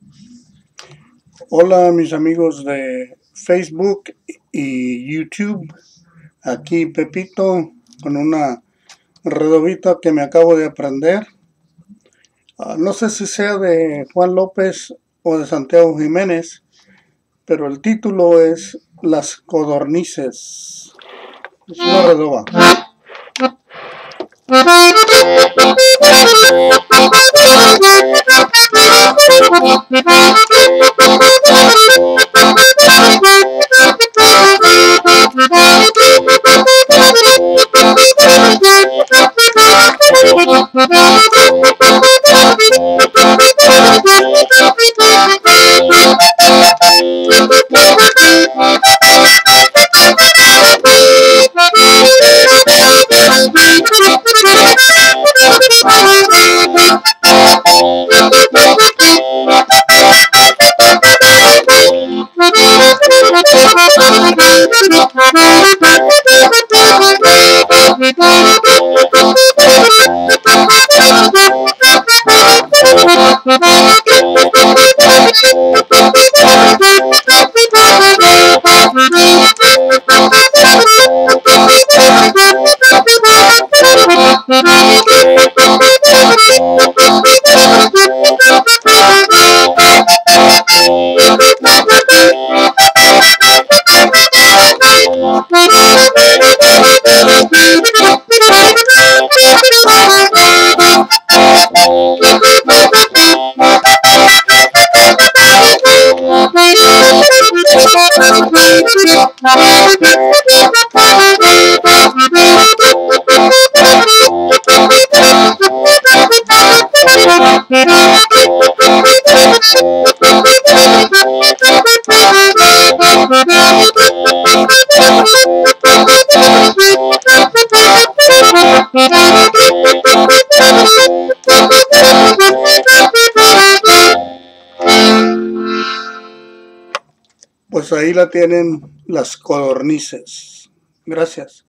Hola mis amigos de Facebook y YouTube, aquí Pepito con una redovita que me acabo de aprender. No sé si sea de Juan López o de Santiago Jiménez, pero el título es Las Codornices. Es una redova. Pues ahí la tienen las codornices. Gracias.